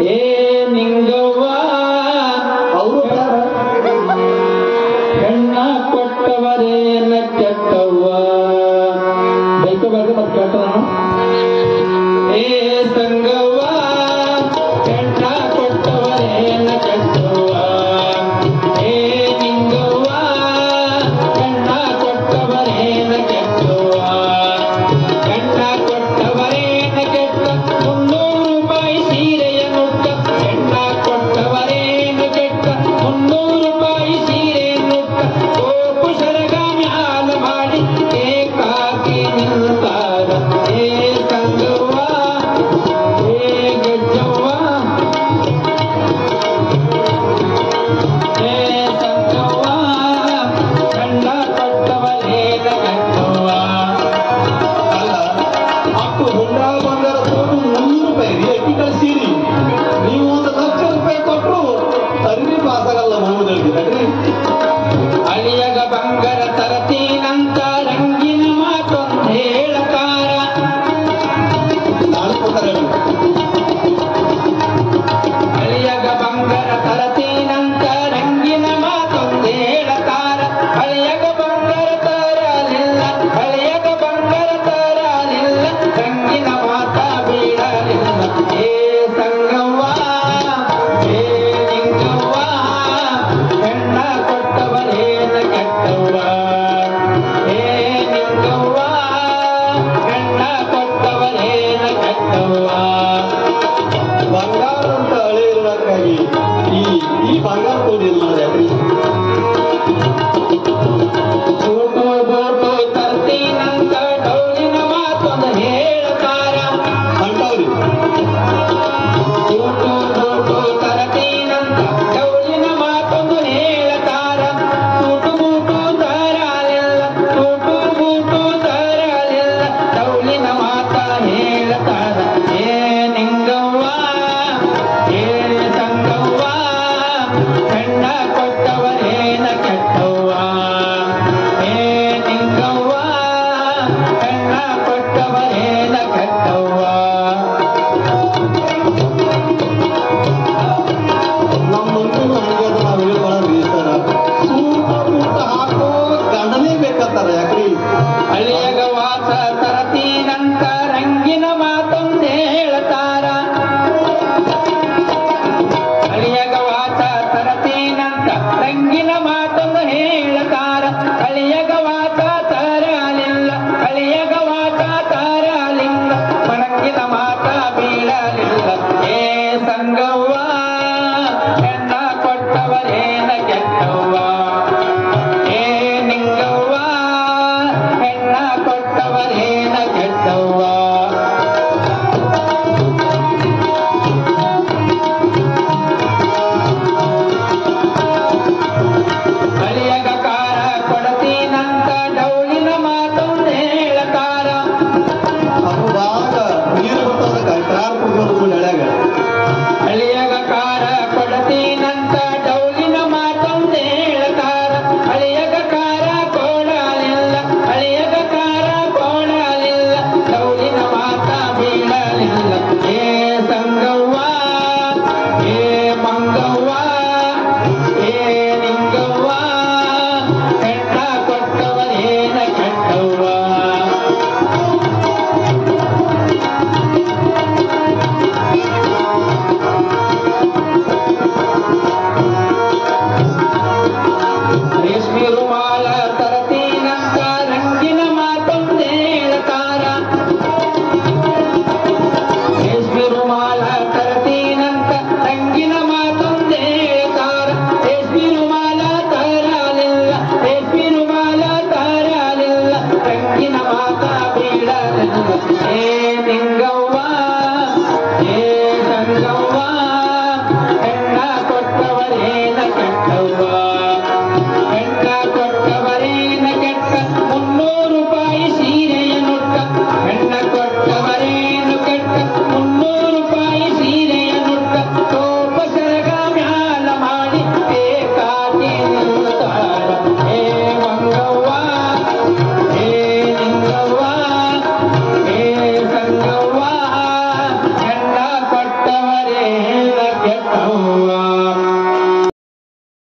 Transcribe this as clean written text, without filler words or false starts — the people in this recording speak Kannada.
ಏ ನಿಂಗವ್ವ ಅವರು ಹೆಣ್ಣ ಕೊಟ್ಟವರೇನ ಕೆಟ್ಟವ್ವ ಬೈಕೋಬಾರ್ದು ಮತ್ತೆ ಕೇಳ್ತಾರ ಏ ಸಂಗವ್ವ ಹೆಣ್ಣ ಕೊಟ್ಟವರೇನ ಕೆಟ್ಟವ್ವ ಏ ನಿಂಗವ್ವ ಹೆಣ್ಣ ಕೊಟ್ಟವರೇನ ಕೆಟ್ಟವ್ವ ಹೆಣ್ಣ ಕೊಟ್ಟವರೇನ ಕೆಟ್ಟ 300 ರೂಪಾಯಿ ಸೀರೆಯ ನುಟ್ಟ ಹೆಣ್ಣ ಕೊಟ್ಟವರೇನ ಕೆಟ್ಟ 300 ರೂಪಾಯಿ ಸೀರೆ ನುಟ್ಟ ಕೋಪು ಸರಗಾಮಿ ಹಾಲ ಮಾಡಿ ಏಕಾಕಿ ನಿಲ್ತಾರ ಏ ಸಂಗವ್ವ ಏ ಗಜ್ಜವ್ವ ಏ ಸಂಗವ್ವ ಹೆಣ್ಣ ಕೊಟ್ಟವರೇನ ಕೆಟ್ಟವ್ವ ಅಲ್ಲ ಅಷ್ಟು ಹುಂಡ ಬಂಗಾರ ತಗೊಂಡು 300 ರೂಪಾಯಿ ಅಕ್ಕಿ ಕಳಿಸಿರಿ ನೀವು 1 ಲಕ್ಷ ರೂಪಾಯಿ ಕೊಟ್ಟರು ಅರಿವಿ ಪಾಸಾಗಲ್ಲ ಮಾಮೂಲಿ ಅಳಿಯಗ ಬಂಗಾರ ತರತೀನಂತ ರಂಗಿನ ಮಾತೊಂದು ಹೇಳಕಾರ ನಾಳೆ ಕೊಡ್ತಾರೆ ಅಳಿಯಗ ಬಂಗಾರ ತರತೀನಂತ ರಂಗಿನ ಮಾತೊಂದು ಹೇಳಕಾರ ಅಳಿಯಗ ಬಂಗಾರ ತರಲಿಲ್ಲ ಅಳಿಯಗ ಬಂಗಾರ ತರಲಿಲ್ಲ ರಂಗಿನ ಮಾತ ಬೀಳಲಿಲ್ಲ ಏ ಸಂಗವ್ವ ಏ ನಿಂಗವ್ವ ಹೆಣ್ಣ ಕೊಟ್ಟವರೇನ ಕೆಟ್ಟವ್ವ ಏ ನಿಂಗವ್ವ ಹೆಣ್ಣ ಕೊಟ್ಟವರೇನ ಕೆಟ್ಟವ್ವ ಬಂಗಾರ ಅಂತ ಹಳೆ ಇರೋದಕ್ಕಾಗಿ ಈ ಬಂಗಾರ ತಗೊಂಡು ಏನ್ ಮಾಡಿದ್ರಿ ಊಟು ಬೂಟು ತರ್ತೀನಂತ ಡೌಲಿನ ಮಾತೊಂದು ಹೇಳ್ತಾರ ಅಂಟವ್ರಿ ಊಟು ಬೂಟು ತರತೀನಂತ ಡೌಲಿನ ಮಾತೊಂದು ಹೇಳ್ತಾರ ಊಟು ಬೂಟು ತರಲಿಲ್ಲ ಊಟು ಬೂಟು ತರಲಿಲ್ಲ ಡೌಲಿನ ಮಾತ ಹೇಳ್ತಾರ ಏ ನಿಂಗವ್ವ ಏ ಸಂಗವ್ವ ಹೆಣ್ಣ ಕೊಟ್ಟವರೇನ ಕೆಟ್ಟವ್ವ ಏ ನಿಂಗವ್ವ ಹೆಣ್ಣ ಕೊಟ್ಟವರೇನ ಕೆಟ್ಟವ್ವ ನಮ್ಮ ಮಂತ್ರಿಗಳು ಹಂಗೆ ನಾವು ಹೇಳ್ಕೊಳ್ಳೋದು ಈ ತರ ಸೂಟ ಹಾಕೋ ಗಂಡನೇ ಬೇಕಂತಾರ ಯಾಕ್ರಿ ಅಳಿಯಗ ವಾಸ ತರತೀನಂತ ರಂಗಿನ ಮಾತೊಂದು ಹೇಳ್ತಾರ ಅಳಿಯಗ ವಾಸ ತರತೀನಂತ ರಂಗಿನ ಮಾತೊಂದು ಹೇಳ್ತಾರ ಅಳಿಯಗ ವಾಸ ತರಲಿಲ್ಲ ಅಳಿಯಗ ವಾಸ ತರಲಿಲ್ಲ ಮಣಂಗಿನ ಮಾತ ಬೀಳಲಿಲ್ಲ ಏ ಸಂಗವ್ವ ಹೆಣ್ಣ ಕೊಟ್ಟವರೇನ ಕೆಟ್ಟವ್ವ ಏ ನಿಂಗವ್ವ ಹೆಣ್ಣ ಕೊಟ್ಟವರೇನ ಕೆಟ್ಟವ್ವ ಅಳಿಯಗ ಕಾರ ಕೊಡತೀನಂತ ಡೌಲಿನ ಮಾತೊಂದು ಹೇಳ್ತಾರ ಅದು ಬಾಗ ನೀರು ಬರ್ತದ ಕಾರ್ ಕುಡ್ಕೊಂಡು ಎಳ್ಯಾಗ ಅಳಿಯಗ ಕಾರ ಕೊಡತೀನಂತ ಡೌಲಿನ ಮಾತೊಂದು ಹೇಳ್ತಾರ ಅಳಿಯಗ ಕಾರ ಕೊಡಲಿಲ್ಲ ಅಳಿಯಗ ಕಾರ ಕೊಡಲಿಲ್ಲ ಡೌಲಿನ ಮಾತ ಬೀಳಲಿಲ್ಲ ಏ ಸಂಗವ್ವ ಏ ಮಂಗವ್ವ ಏ ನಿಂಗವ್ವ ಹೆಣ್ಣ ಕೊಟ್ಟವರೇನ ಕೆಟ್ಟವ್ವ ರೇಷ್ಮೆ ರುಮಾಲ ತರತೀನಂತ ರಂಗಿನ ಮಾತೊಂದು ಹೇಳ್ತಾರ ರೇಷ್ಮೆ ರುಮಾಲ ತರತೀನಂತ ರಂಗಿನ ಮಾತೊಂದು ಹೇಳ್ತಾರ ರೇಷ್ಮೆ ರುಮಾಲ ತರಲಿಲ್ಲ ರೇಷ್ಮೆ ರುಮಾಲ ತರಲಿಲ್ಲ ರಂಗಿನ ಮಾತ ಬೀಳಲಿಲ್ಲ ಏ ನಿಂಗವ್ವ